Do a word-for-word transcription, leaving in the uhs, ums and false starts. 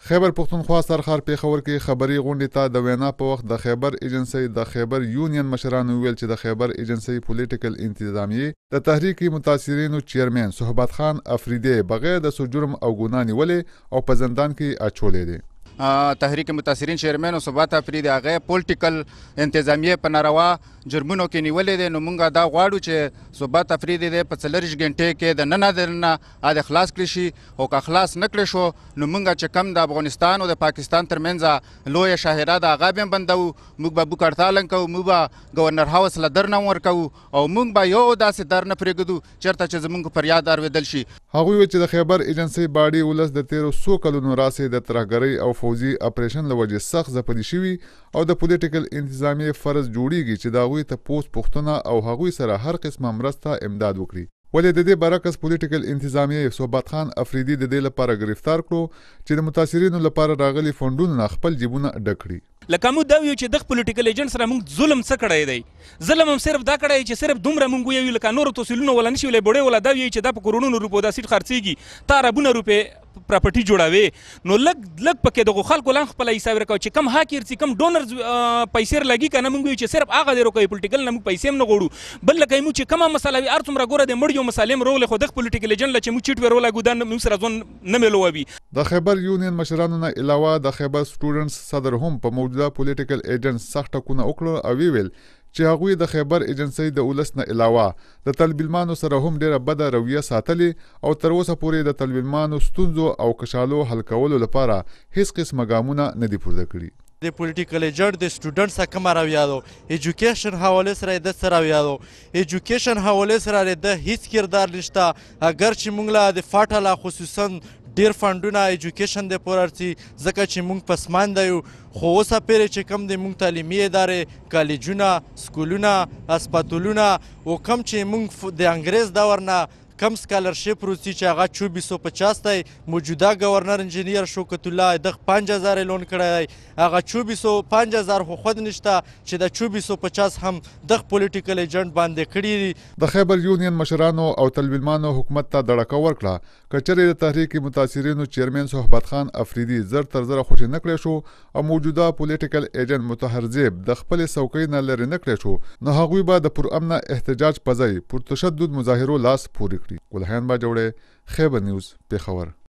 خیبر پښتونخوا سرخار پیښور کې خبري غونډې ته د وینا په وخت د خیبر ایجنسی د خیبر یونین مشرانو ویل چې د خیبر ایجنسی پولیټیکل انتظامیې د تحریکي متاثرینو چیرمن صحبت خان افریدی بغیر د سو جرم او ګناه نیولې او په زندان کې اچولې دي. تحریک متاثرین چیرمن او صحبت افریدی هغه پولیټیکل انتظامیې په ناروا جرمونو کې نیولې دي. نو موږ دا غواړو چې صحبت افریدی د په څلوریش غنټې کې د نن درنه د خلاص کړي شي او که خلاص نه کړي شو نو موږ چې کم د افغانستان او د پاکستان ترمنځ لویه شاهره د هغه به بندو. موږ به بوک هړتال کوو، موږ به ګورنر هاوس له در نه ورکوو او موږ به یو داسې در نه پرېږدو چېرته چې زموږ فریاد اورېدل شي. هغوی ویل چې د خیبر ایجنسی باډي ولس د تیرو څو کلونو راسې د ترهګرۍ او فوزي اپریشن له وجې سخت ځپلي شوي او د پولیټیکل انتظامیې فرض جوړیږي چې د هغوی ته پوست پوښتنه او هغوی سره هر قسمه مرسته امداد وکړي. ولې د دې برعکس پولیټیکل انتظامیې صحبت خان افریدی د دې لپاره گرفتار کړو چې د متاثرینو لپاره راغلي فنډونه نه خپل جیبونه ډک کړي. لکه موږ دا ویو چې د پولیټیکل ایجنټ سره موږ ظلم څه کړی دی. ظلم هم صرف دا کړی چې صرف دومره موږ ویو لکه نورو تحصیلونو ولا نشي ویلی بوډۍ ولا دا ویو چې دا په کروڑونو روپو دا سیټ خرڅېږي تا اربونه روپۍ پراپرټي جوړوي. نو لږ لږ پکې دغو خلکو لا خپله حساب ورکوو چې کم هاکر چې کم ډونرز پیسې لګي که نه موږ ویو چې صرف هغه دی روکوي پولیټیکل نه موږ پیسې هم نه غواړو. بل لکه موږ چې کومه مسله وي هر څومره ګوره د مړ یو مسالې هم روغلې خو دغه پولیټیکل ایجنټ له چې موږ چیټ ورولګو دا موږ سره ځوان نه میلووي. د خیبر یونین مشرانو نه علاوه د خیبر سټوډنټس صدر هم په موجوده پولیټیکل ایجنټ سخت ټکونه وکړل او ویل چې هغوی د خیبر ایجنسی د ولس نه علاوه د طالبانو سره هم ډیره بده رویه ساتلې او تر اوسه پورې د طالبانو ستونزو او کشالو حل کولو لپاره هیڅ قسمه ګامونه نه دي پورته کړي. د پولیټیکل ایجنټ د سټوډنټ څخه کومه رویه ده، ایجوکیشن حواله سره د څه رویه ده. ایجوکیشن حواله سره د هیڅ کردار نشته. اگر چې موږ له د فاټه لا خصوصا ډیر فنډونه ایجوکیشن د پور ارڅي ځکه چې موږ پسمانده یو خو اوسه پرې چې کم د موږ تعلیمي ادارې کالجونه سکولونه اسپتالونه او کم چې موږ د انګریز دور نه کم سکالرشپ روسی چې هغه چوبیس سو پچاس دی. موجوده گورنر انجینیر شوکت الله دغه پنځه هزار لون کړی دی. هغه چوبیس سو پنځه هزار خو خود نشته چې د چوبیس سو پچاس هم دغه پولیټیکل ایجنټ باندې کړي دي. د خیبر یونین مشرانو او طالبانو حکومت ته دړکه ورکړه که چېرې د تحریک متاثرینو چیرمن صحبت خان افریدی زر تر زره خوشي نه کړی شو او موجوده پولیټیکل ایجنټ متحرزیب د خپلې څوکۍ نه لرې نه کړی شو نو هغوی به د پرامنه احتجاج په ځای پرتشدد مظاهرو لاس پورې کړي. حیان بجوړی، خیبر نیوز، پیښور.